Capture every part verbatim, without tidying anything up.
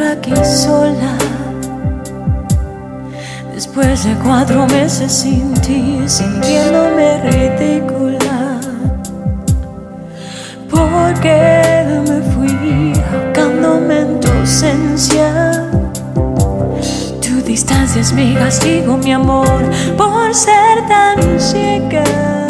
aquí sola, después de cuatro meses sin ti, sintiéndome ridícula, porque me fui ahogándome en tu ausencia. Tu distancia es mi castigo, mi amor, por ser tan ciega.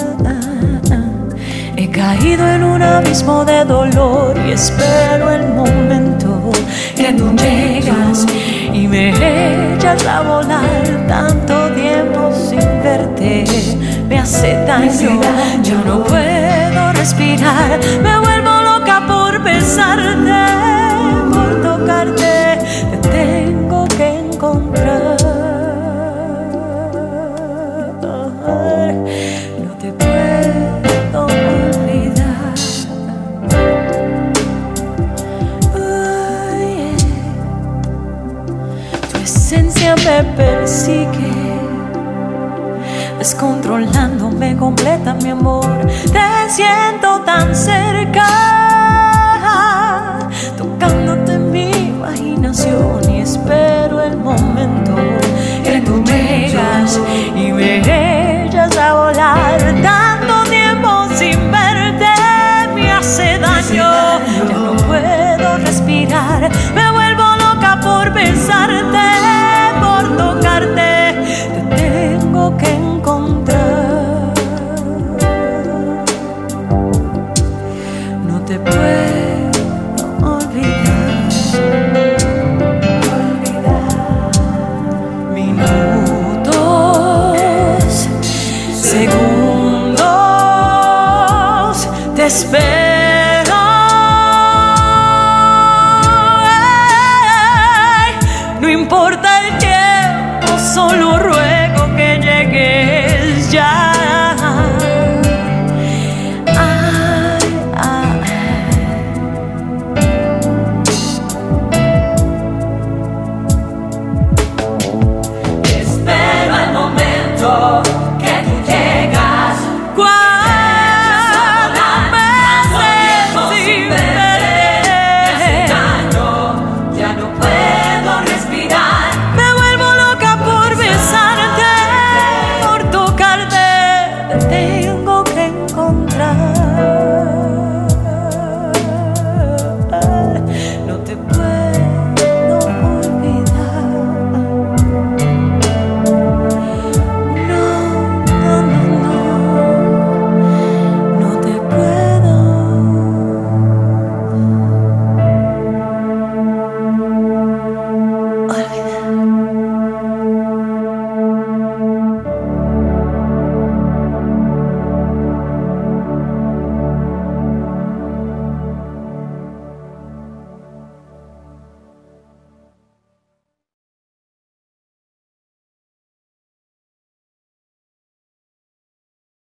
He caído en un abismo de dolor y espero el momento que tú llegas y me echas a volar. Tanto tiempo sin verte me hace daño, yo no puedo respirar. Me vuelvo loca por besarte, por tocarte, te tengo que encontrar. No te puedo olvidar. Oh, yeah. Tu esencia me persigue, descontrolándome completa, mi amor. Te siento tan cerca.